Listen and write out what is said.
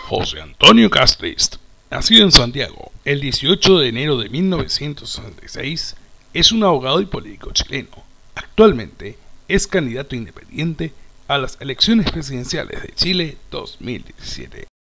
José Antonio Castrist, nacido en Santiago el 18 de enero de 1966, es un abogado y político chileno. Actualmente es candidato independiente a las elecciones presidenciales de Chile 2017.